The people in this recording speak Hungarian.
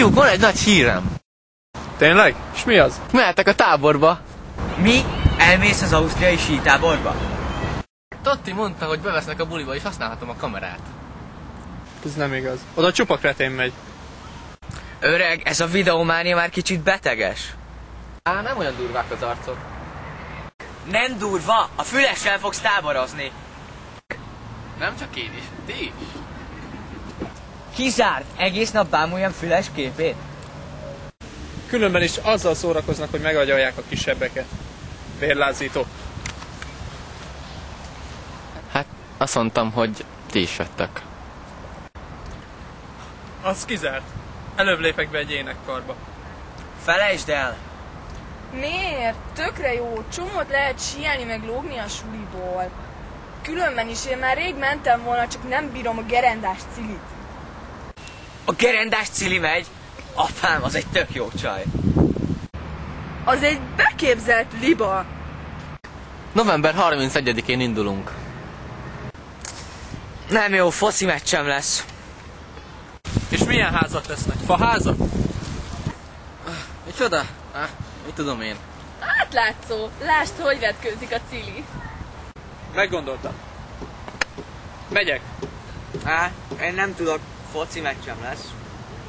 Fiúk, van egy nagy hírem. Tényleg? És mi az? Mehetek a táborba. Mi? Elmész az ausztriai sítáborba? Totti mondta, hogy bevesznek a buliba és használhatom a kamerát. Ez nem igaz. Oda csupa kretén megy. Öreg, ez a videománia már kicsit beteges. Nem olyan durvák az arcok. Nem durva, a fülessel fogsz táborozni. Nem csak én is, ti is. Kizárt, egész nap bámuljam füles képét. Különben is azzal szórakoznak, hogy megagyalják a kisebbeket. Vérlázító. Hát azt mondtam, hogy ti is jöttek. Az kizárt. Előbb lépek be egy énekkarba. Felejtsd el! Miért? Tökre jó, csomót lehet síelni meg lógni a suliból. Különben is én már rég mentem volna, csak nem bírom a gerendás cilit. A gerendás cili megy? Apám, az egy tök jó csaj. Az egy beképzelt liba. November 31-én indulunk. Nem jó, foci meccsem lesz. És milyen házak lesznek? Faházak? Micsoda? Mit tudom én? Átlátszó, lásd, hogy vetkőzik a cili. Meggondoltam. Megyek. Én nem tudok, foci meccsem lesz.